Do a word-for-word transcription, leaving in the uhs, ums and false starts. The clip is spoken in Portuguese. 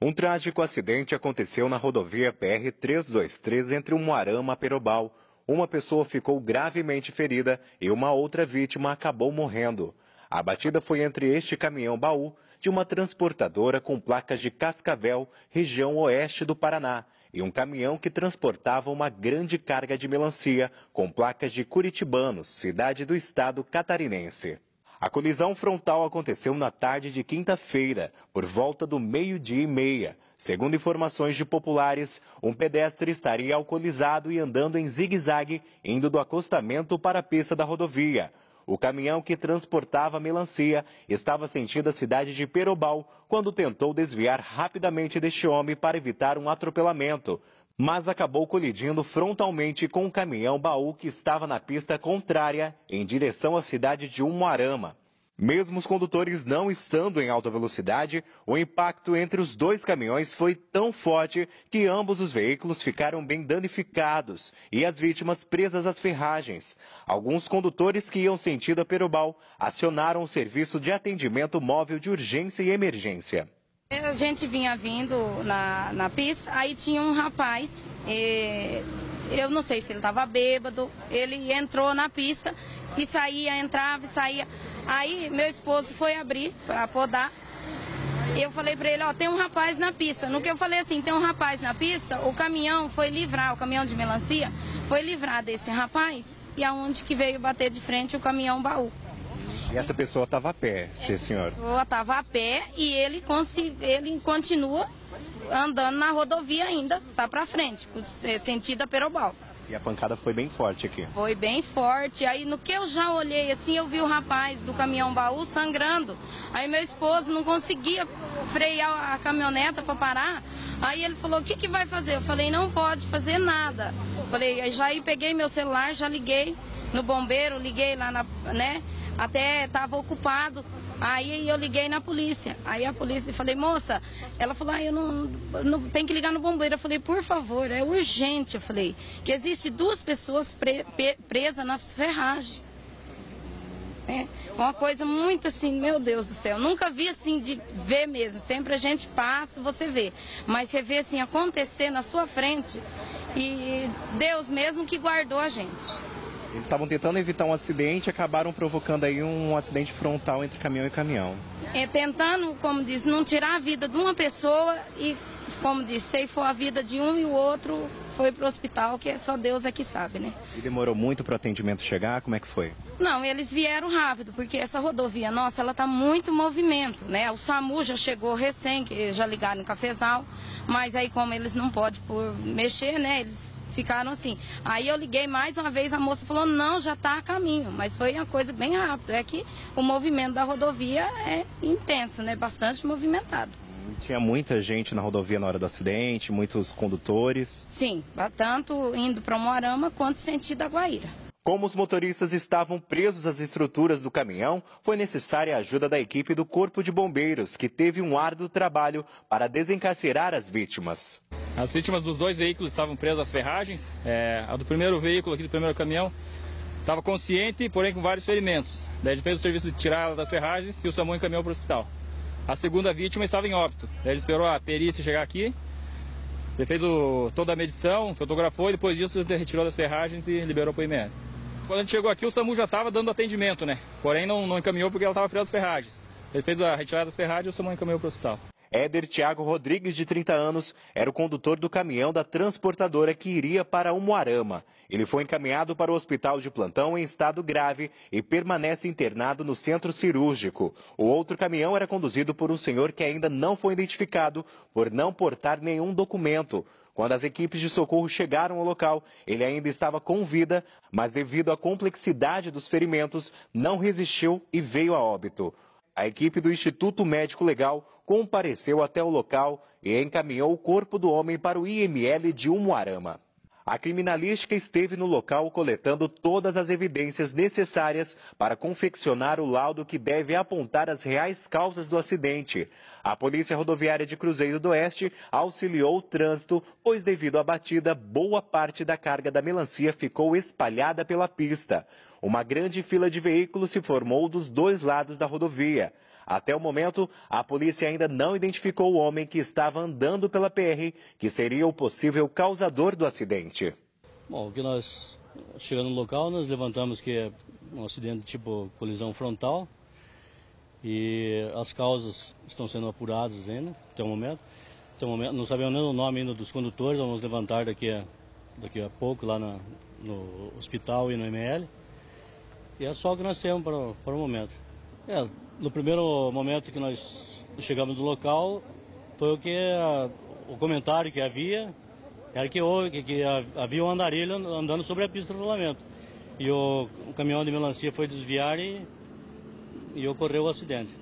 Um trágico acidente aconteceu na rodovia P R trezentos e vinte e três entre Umuarama e Perobal. Uma pessoa ficou gravemente ferida e uma outra vítima acabou morrendo. A batida foi entre este caminhão-baú de uma transportadora com placas de Cascavel, região oeste do Paraná, e um caminhão que transportava uma grande carga de melancia com placas de Curitibanos, cidade do estado catarinense. A colisão frontal aconteceu na tarde de quinta-feira, por volta do meio-dia e meia. Segundo informações de populares, um pedestre estaria alcoolizado e andando em zigue-zague, indo do acostamento para a pista da rodovia. O caminhão que transportava melancia estava sentindo a cidade de Perobal quando tentou desviar rapidamente deste homem para evitar um atropelamento, mas acabou colidindo frontalmente com um caminhão-baú que estava na pista contrária em direção à cidade de Umuarama. Mesmo os condutores não estando em alta velocidade, o impacto entre os dois caminhões foi tão forte que ambos os veículos ficaram bem danificados e as vítimas presas às ferragens. Alguns condutores que iam sentido a Perobal acionaram o serviço de atendimento móvel de urgência e emergência. A gente vinha vindo na, na pista, aí tinha um rapaz, e, eu não sei se ele estava bêbado, ele entrou na pista e saía, entrava e saía. Aí meu esposo foi abrir para podar, eu falei para ele, ó, tem um rapaz na pista. No que eu falei assim, tem um rapaz na pista, o caminhão foi livrar, o caminhão de melancia foi livrar desse rapaz e aonde que veio bater de frente o caminhão-baú. E essa pessoa estava a pé, sim, senhor? Essa pessoa estava a pé e ele, ele continua andando na rodovia ainda, tá para frente, sentido a Perobal. E a pancada foi bem forte aqui? Foi bem forte. Aí no que eu já olhei assim, eu vi o rapaz do caminhão-baú sangrando. Aí meu esposo não conseguia frear a caminhoneta para parar. Aí ele falou, o que que vai fazer? Eu falei, não pode fazer nada. Eu falei, aí já aí peguei meu celular, já liguei no bombeiro, liguei lá na, né? Até estava ocupado, aí eu liguei na polícia, aí a polícia, falei, moça, ela falou, ah, eu não, não tem que ligar no bombeiro, eu falei, por favor, é urgente, eu falei, que existe duas pessoas pre, pre, presas nas ferragens, é, foi uma coisa muito assim, meu Deus do céu, nunca vi assim de ver mesmo, sempre a gente passa, você vê, mas você vê assim acontecer na sua frente e Deus mesmo que guardou a gente. Eles estavam tentando evitar um acidente e acabaram provocando aí um acidente frontal entre caminhão e caminhão. É, tentando, como diz, não tirar a vida de uma pessoa e, como diz, ceifou a vida de um e o outro foi para o hospital, que é só Deus é que sabe, né? E demorou muito para o atendimento chegar? Como é que foi? Não, eles vieram rápido, porque essa rodovia nossa, ela tá muito movimento, né? O SAMU já chegou recém, que já ligaram no Cafezal, mas aí como eles não podem por mexer, né? Eles ficaram assim. Aí eu liguei mais uma vez, a moça falou, não, já está a caminho. Mas foi uma coisa bem rápida. É que o movimento da rodovia é intenso, né? Bastante movimentado. Tinha muita gente na rodovia na hora do acidente, muitos condutores? Sim, tanto indo para Umuarama quanto sentido Aguaíra. Como os motoristas estavam presos às estruturas do caminhão, foi necessária a ajuda da equipe do Corpo de Bombeiros, que teve um árduo trabalho para desencarcerar as vítimas. As vítimas dos dois veículos estavam presas às ferragens. É, a do primeiro veículo, aqui do primeiro caminhão, estava consciente, porém com vários ferimentos. Daí a gente fez o serviço de tirar ela das ferragens e o SAMU encaminhou para o hospital. A segunda vítima estava em óbito. Daí a gente esperou a perícia chegar aqui, ele fez o, toda a medição, fotografou e depois disso ele retirou das ferragens e liberou o poimento. Quando a gente chegou aqui, o SAMU já estava dando atendimento, né? Porém não, não encaminhou porque ela estava presa às ferragens. Ele fez a retirada das ferragens e o SAMU encaminhou para o hospital. Éder Thiago Rodrigues, de trinta anos, era o condutor do caminhão da transportadora que iria para Umuarama. Ele foi encaminhado para o hospital de plantão em estado grave e permanece internado no centro cirúrgico. O outro caminhão era conduzido por um senhor que ainda não foi identificado por não portar nenhum documento. Quando as equipes de socorro chegaram ao local, ele ainda estava com vida, mas devido à complexidade dos ferimentos, não resistiu e veio a óbito. A equipe do Instituto Médico Legal compareceu até o local e encaminhou o corpo do homem para o I M L de Umuarama. A criminalística esteve no local coletando todas as evidências necessárias para confeccionar o laudo que deve apontar as reais causas do acidente. A Polícia Rodoviária de Cruzeiro do Oeste auxiliou o trânsito, pois devido à batida, boa parte da carga da melancia ficou espalhada pela pista. Uma grande fila de veículos se formou dos dois lados da rodovia. Até o momento, a polícia ainda não identificou o homem que estava andando pela P R, que seria o possível causador do acidente. Bom, o que nós, chegando no local, nós levantamos que é um acidente tipo colisão frontal e as causas estão sendo apuradas ainda, até o momento. Até o momento não sabemos nem o nome ainda dos condutores, vamos levantar daqui a, daqui a pouco lá na, no hospital e no M L. E é só o que nós temos para, para o momento. É, no primeiro momento que nós chegamos no local, foi o que a, o comentário que havia, era que, que, que havia um andarilho andando sobre a pista de rolamento. E o, o caminhão de melancia foi desviar e, e ocorreu o acidente.